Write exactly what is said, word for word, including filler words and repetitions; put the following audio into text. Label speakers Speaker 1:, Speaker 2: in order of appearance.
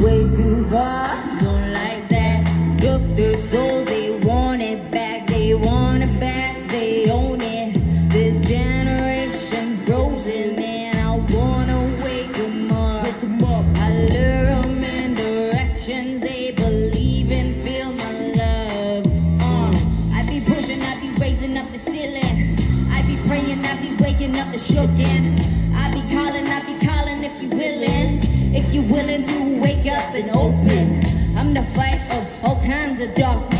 Speaker 1: way too far. Don't like that. Took their souls, they want it back. They want it back, they own it. This generation frozen, and I wanna wake them up. Wake them up. I lure them in directions they believe in. Feel my love. Uh, I be pushing, I be raising up the ceiling. I be praying, I be waking up the shookin'. I be calling, I be calling if you willing. If you willing to wake up and open. I'm the fight of all kinds of darkness.